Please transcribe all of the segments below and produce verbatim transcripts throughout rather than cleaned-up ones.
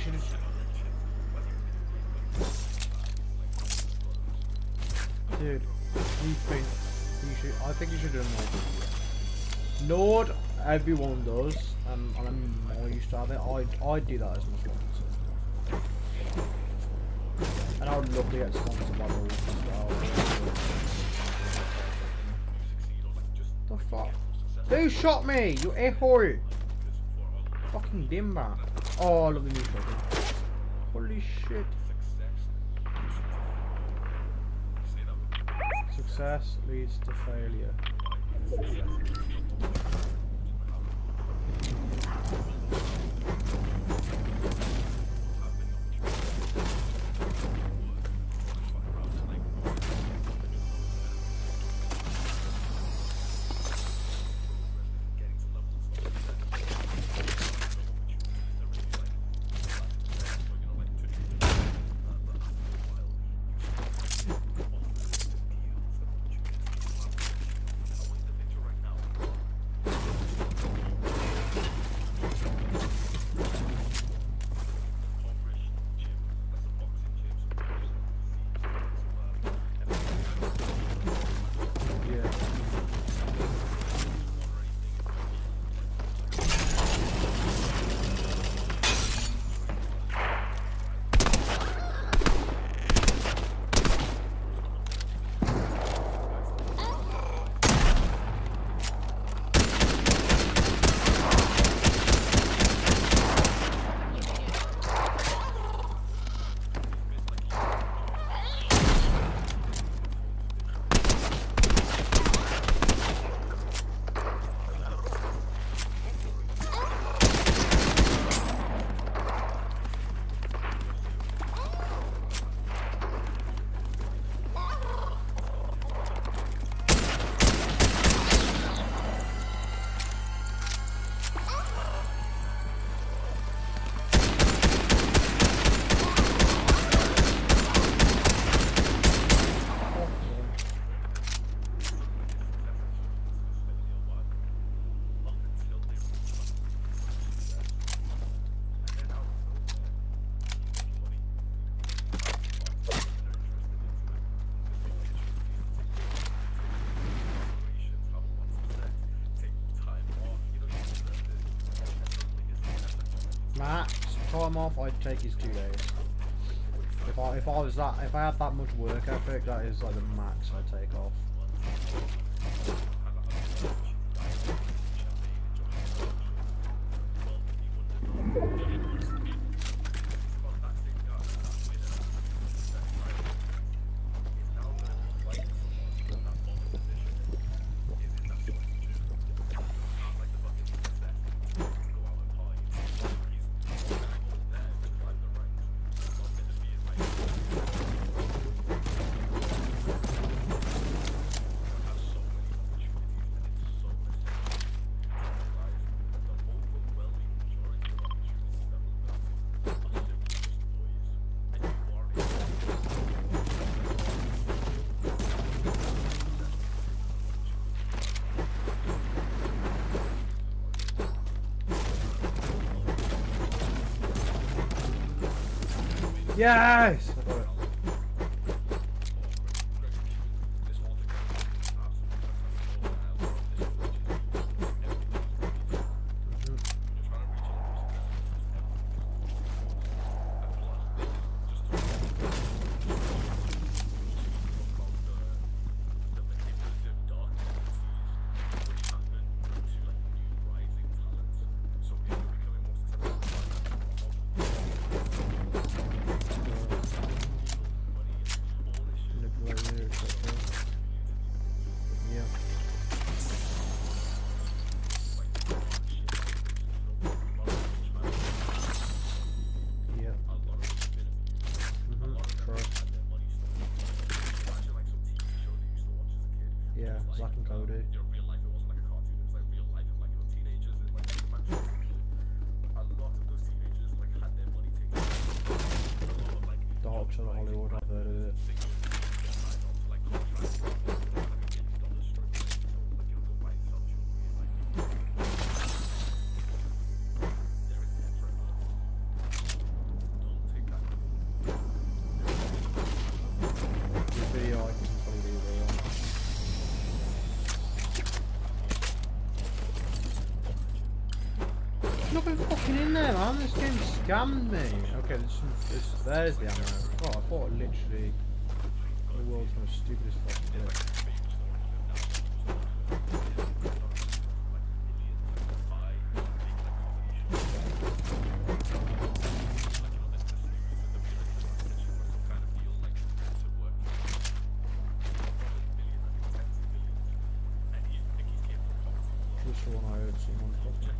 should just... Dude, you think you should... I think you should do a Nord video. Nord, everyone does, um, and I'm more used to have it. I I do that as my sponsor. And I would love to get sponsored by Nord as well. The fuck? Who shot me? You a-hole! Fucking dimba. Oh, I love the new shotgun. Holy shit. Success leads to failure. Max time off, I'd take his two days. If I if I was that if I had that much work ethic, that is like the max I'd take off. Yes! I got it. Yeah, Black and Cody. Real life, it wasn't like a cartoon. It was like real life, and like you know, teenagers and like a lot of those teenagers like had their money taken. The Hawks of Hollywood, I've heard of it. nothing fucking in there, man. This game scammed me. Okay, there's some, there's, there's the ammo. Oh, I thought it literally the world's most stupidest fucking glitch. Just one I heard someone fucking.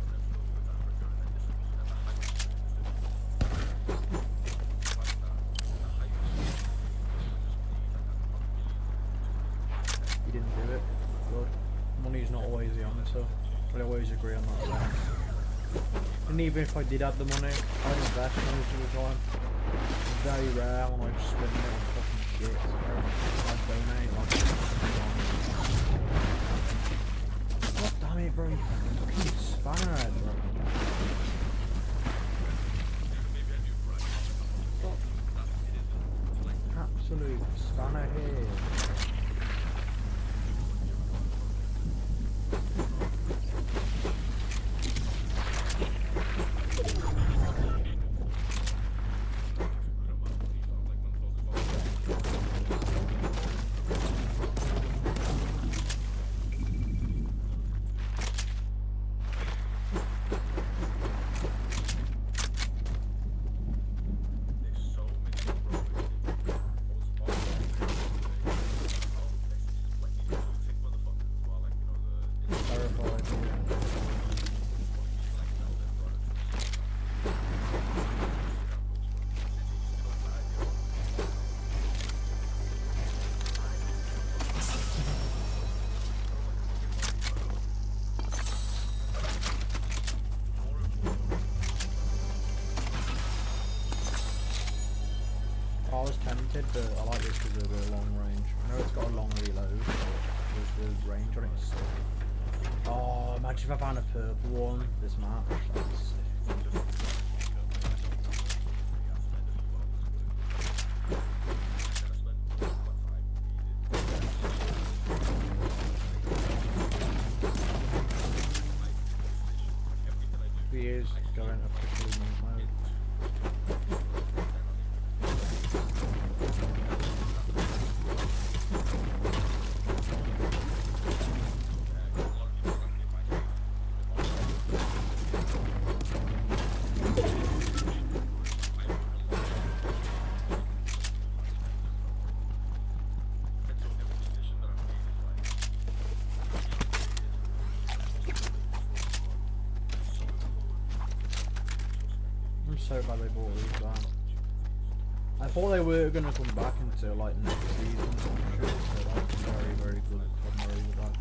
He didn't do it. Good. Money's not always the answer. I always agree on that sense. And even if I did have the money, I invest most of the time. It's very rare when I just spend it on fucking shit. I donate like God damn it, bro, you fucking spanner head, bro. Absolute spanner head. I was tempted, but I like this because of the long range. I know it's got a long reload, but there's the range on it. So. Oh, imagine if I found a purple one this match. That's sick. He is going officially monk mode. I'm so glad they bought these back. I thought they were going to come back until like next season, so that's very, very good. I'm worried with that.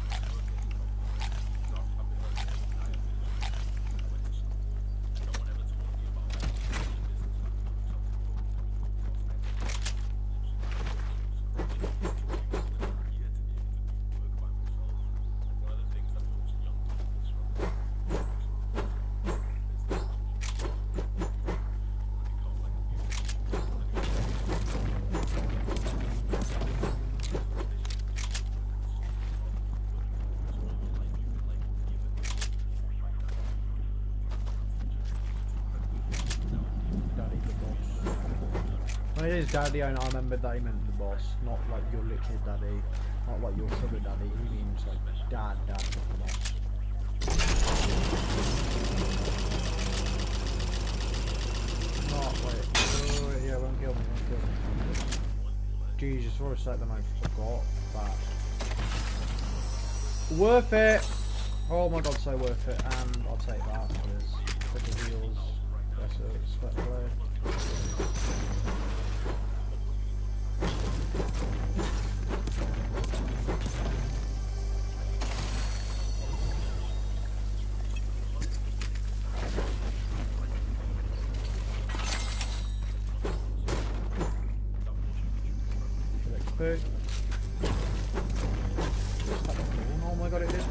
When it is daddy, I remember that he meant the boss, not like your literal daddy, not like your sugar daddy. He means like dad, dad, not the boss. Not wait, oh, yeah, won't kill me, won't kill me. Jesus, for a second I forgot that. Worth it! Oh my god, so worth it, and I'll take that because for the wheels, that's a sweat play. Boo. Oh my god, it did.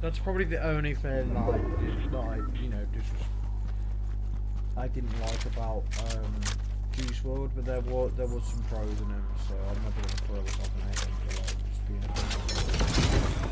That's probably the only thing that I did, that I, you know, just I didn't like about um, Juice world, but there was there was some pros in him, so I'm not gonna throw it off and hate him for like just being a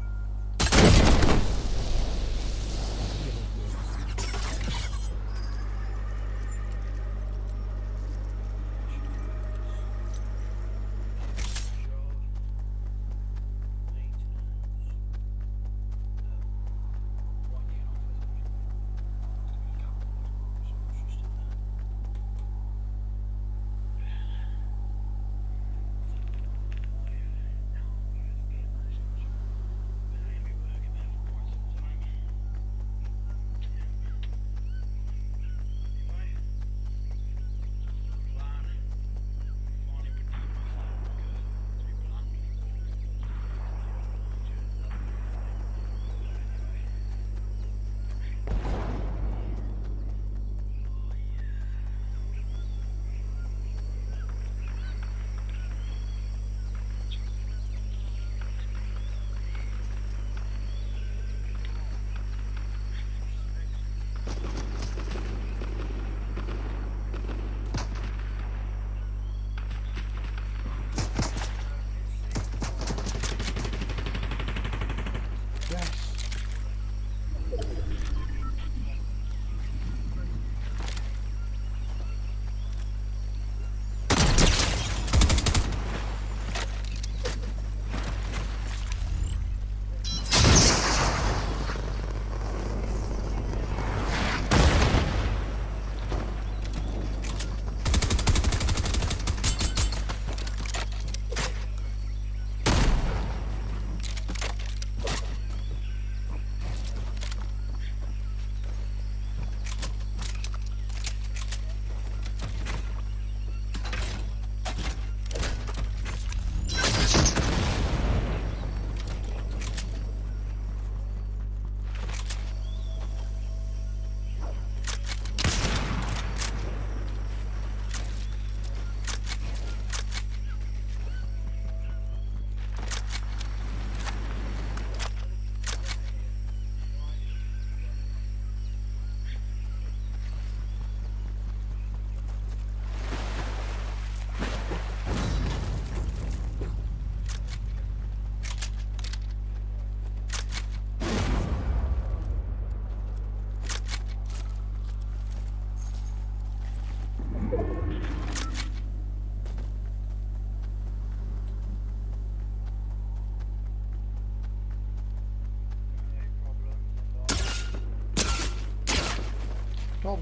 Stop.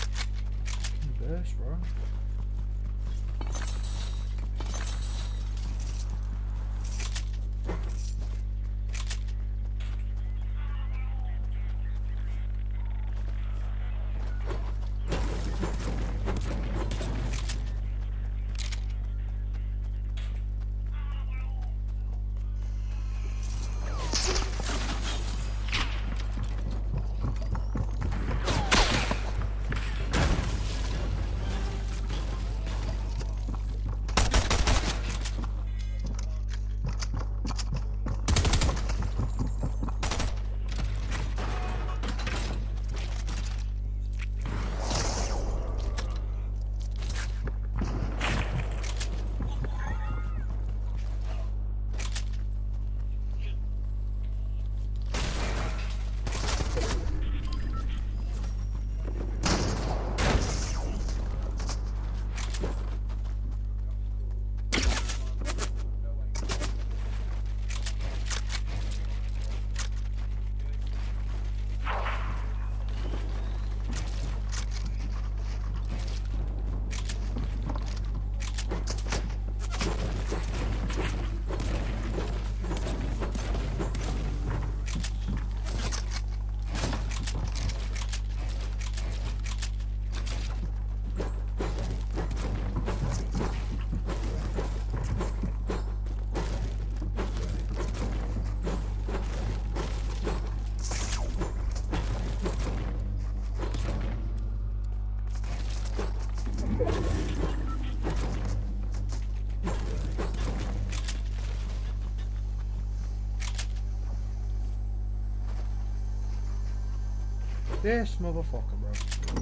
Burst, bro. This motherfucker, bro.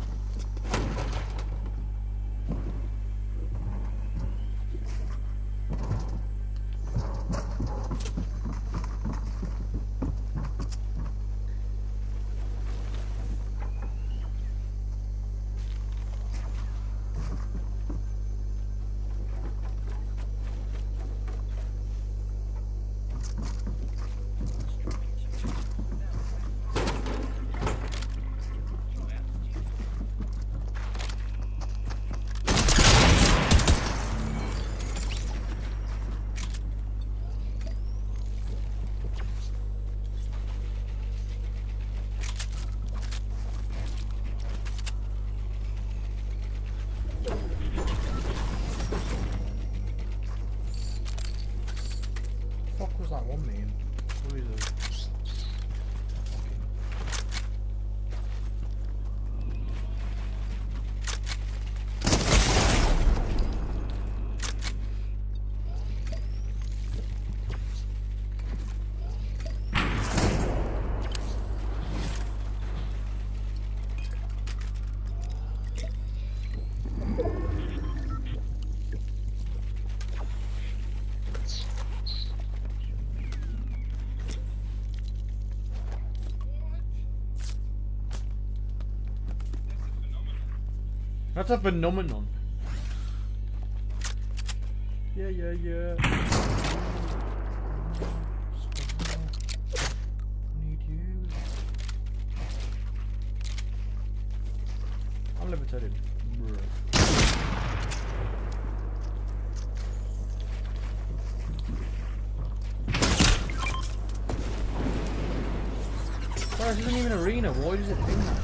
What was that one mean? What is it? That's a phenomenon. Yeah, yeah, yeah. Need you. I'm levitated. Bruh. Bro, this isn't even an arena. Why does it do that?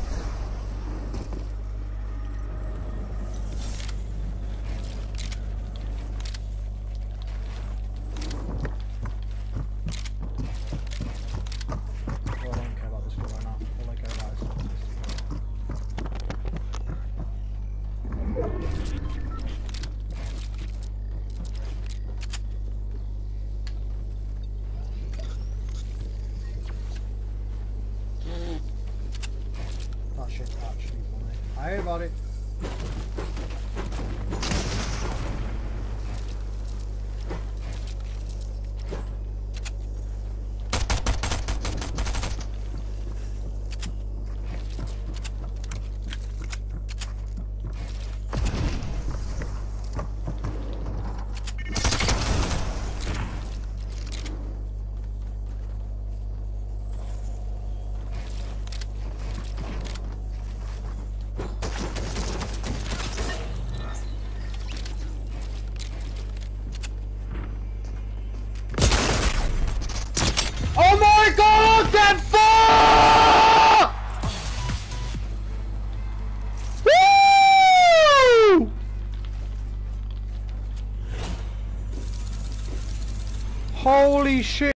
That shit's actually funny. I heard about it. Oh my god, get fucked! Woo! Holy shit.